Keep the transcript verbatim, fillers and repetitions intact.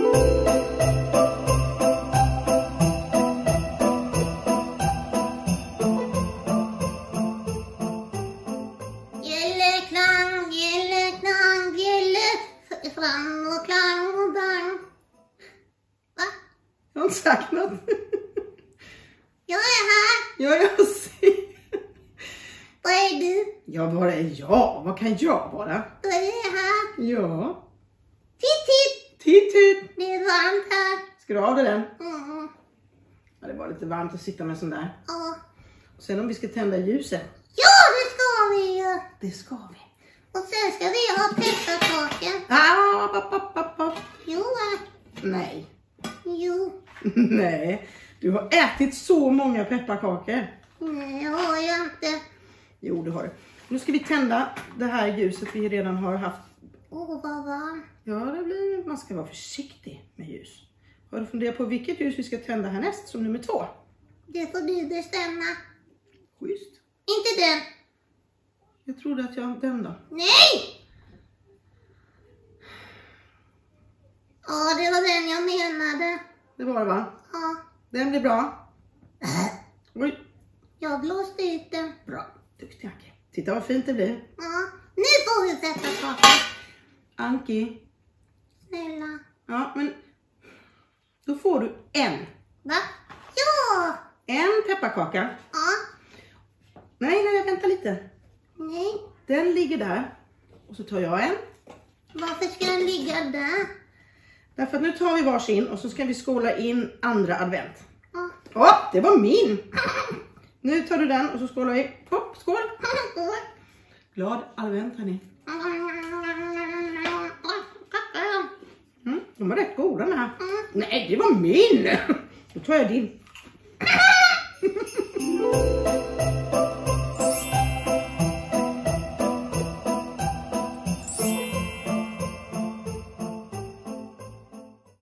Gälleklang, gälleklang, gälle fram och klang och bang. Va? Jag har inte sagt något. Jag är här. Ja, jag ser. Vad är du? Ja, vad är jag? Vad kan jag vara? Vad är här? Ja. Titt, titt. Titt, titt. Det är varmt här. Ska du ha det den? Mm. Ja, det var lite varmt att sitta med sån där. Ja. Och sen om vi ska tända ljuset. Ja, det ska vi ju. Det ska vi. Och sen ska vi ha pepparkakor. Ah, papp, papp, papp, papp. Jo, va? Nej. Jo. Nej. Du har ätit så många pepparkakor. Nej, jag har jag inte. Jo, du har det. Nu ska vi tända det här ljuset vi redan har haft. Åh, oh, vad varmt. Ja, det blir, man ska vara försiktig med ljus. Har du funderat på vilket ljus vi ska tända härnäst som nummer två? Det får du bestämma. Schysst. Inte den. Jag trodde att jag den då. Nej! Ja, det var den jag menade. Det var det, va? Ja, Den blir bra. Oj, jag blåste ut den. bra. Duktig Anki. Titta vad fint det blir. Ja, nu får vi pepparkakor. Anki. Snälla. Ja, men då får du en. Va? Ja! En pepparkaka. Ja. Nej, nej, vänta lite. Nej. Den ligger där. Och så tar jag en. Varför ska den ligga där? Därför att nu tar vi varsin och så ska vi skåla in andra advent. Ja. Åh, det var min! Nu tar du den och så skålar vi. Hopp, skål! Glad advent, hörni. Mm, de var rätt goda den här. Nej, det var min! Då tar jag din.